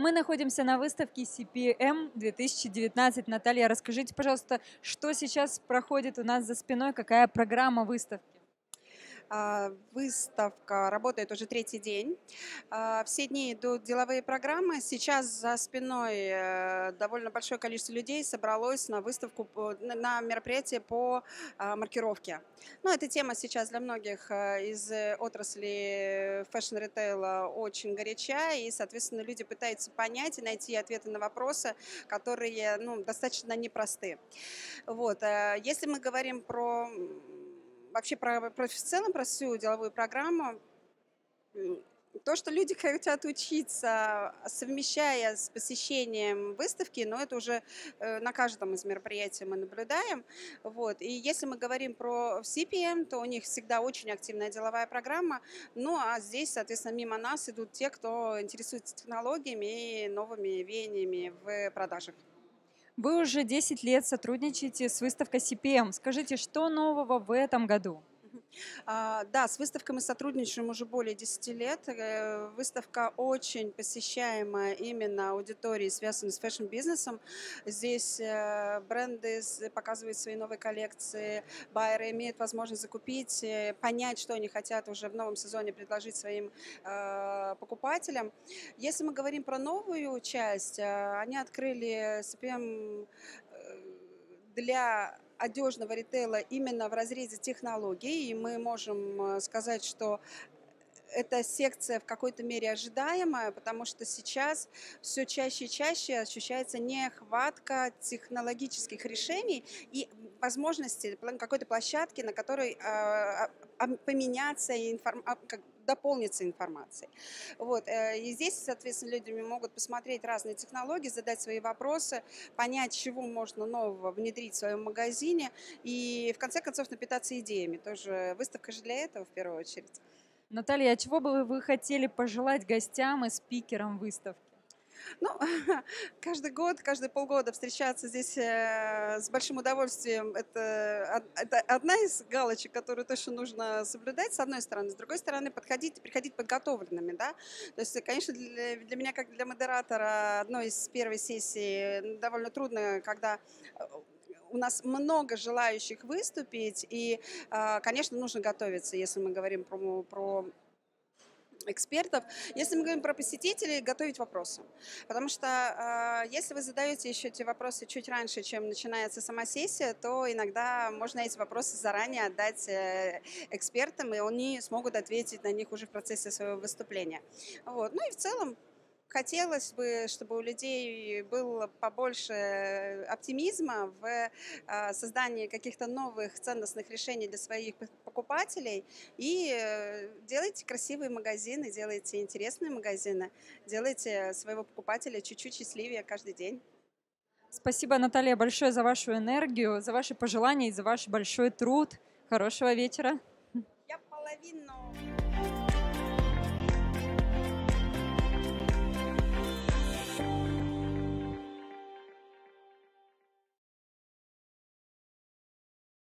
Мы находимся на выставке CPM 2019. Наталья, расскажите, пожалуйста, что сейчас проходит у нас за спиной, какая программа выставки? Выставка работает уже третий день. Все дни идут деловые программы. Сейчас за спиной довольно большое количество людей собралось на выставку, на мероприятие по маркировке. Ну, эта тема сейчас для многих из отрасли фэшн-ритейла очень горяча, и, соответственно, люди пытаются понять и найти ответы на вопросы, которые, ну, достаточно непросты. Вот. Если мы говорим про вообще в целом про всю деловую программу, м, то, что люди хотят учиться, совмещая с посещением выставки, но это уже на каждом из мероприятий мы наблюдаем. Вот. И если мы говорим про CPM, то у них всегда очень активная деловая программа. Ну а здесь, соответственно, мимо нас идут те, кто интересуется технологиями и новыми веяниями в продажах. Вы уже 10 лет сотрудничаете с выставкой CPM. Скажите, что нового в этом году? Да, с выставкой мы сотрудничаем уже более 10 лет. Выставка очень посещаемая именно аудиторией, связанной с фэшн-бизнесом. Здесь бренды показывают свои новые коллекции, байеры имеют возможность закупить, понять, что они хотят уже в новом сезоне предложить своим покупателям. Если мы говорим про новую часть, они открыли CPM для одежного ритейла именно в разрезе технологий, и мы можем сказать, что эта секция в какой-то мере ожидаемая, потому что сейчас все чаще и чаще ощущается нехватка технологических решений и возможности какой-то площадки, на которой поменяться и дополниться информацией. Вот. И здесь, соответственно, люди могут посмотреть разные технологии, задать свои вопросы, понять, чего можно нового внедрить в своем магазине и, в конце концов, напитаться идеями. Тоже выставка же для этого, в первую очередь. Наталья, а чего бы вы хотели пожелать гостям и спикерам выставки? Ну, каждый год, каждые полгода встречаться здесь с большим удовольствием. Это одна из галочек, которую точно нужно соблюдать, с одной стороны. С другой стороны, приходить подготовленными, да. То есть, конечно, для меня, как для модератора, одной из первой сессий довольно трудно, когда у нас много желающих выступить, и, конечно, нужно готовиться, если мы говорим про экспертов. Если мы говорим про посетителей, готовить вопросы. Потому что если вы задаете еще эти вопросы чуть раньше, чем начинается сама сессия, то иногда можно эти вопросы заранее отдать экспертам, и они смогут ответить на них уже в процессе своего выступления. Вот. Ну и в целом хотелось бы, чтобы у людей было побольше оптимизма в создании каких-то новых ценностных решений для своих покупателей. И делайте красивые магазины, делайте интересные магазины, делайте своего покупателя чуть-чуть счастливее каждый день. Спасибо, Наталья, большое за вашу энергию, за ваши пожелания и за ваш большой труд. Хорошего вечера. Я половину